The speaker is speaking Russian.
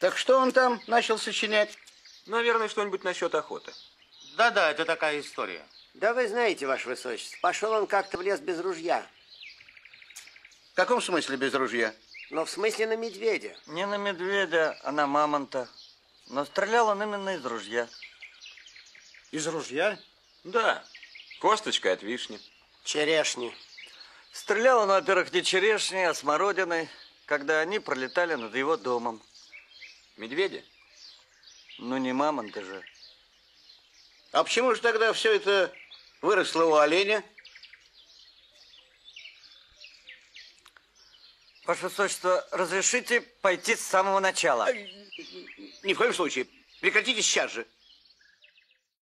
Так что он там начал сочинять? Наверное, что-нибудь насчет охоты. Да-да, это такая история. Да вы знаете, ваше высочество, пошел он как-то в лес без ружья. В каком смысле без ружья? Но в смысле на медведя. Не на медведя, а на мамонта. Но стрелял он именно из ружья. Из ружья? Да, косточкой от вишни. Черешни. Стрелял он, во-первых, не черешней, а смородиной, когда они пролетали над его домом. Медведи? Ну, не мамонты же. А почему же тогда все это выросло у оленя? Ваше высочество, разрешите пойти с самого начала? Ни в коем случае. Прекратите сейчас же.